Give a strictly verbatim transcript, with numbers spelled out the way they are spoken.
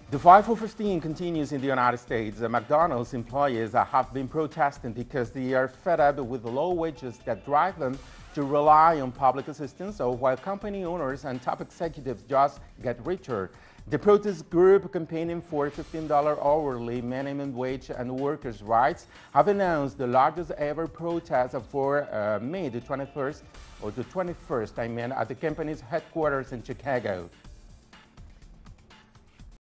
The five for fifteen continues in the United States. The McDonald's employees have been protesting because they are fed up with the low wages that drive them to rely on public assistance, while company owners and top executives just get richer. The protest group campaigning for fifteen dollars hourly minimum wage and workers' rights have announced the largest ever protest for uh, May the twenty-first or the twenty-first, I mean, at the company's headquarters in Chicago.